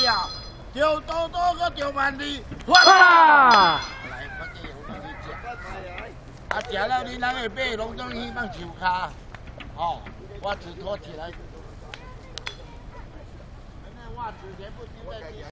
啊，钓多多个钓万里，哇啦！来，我这有东西食。啊，食了你人会买拢东西放手骹，哦，袜子脱起来。那袜子全部丢在地上。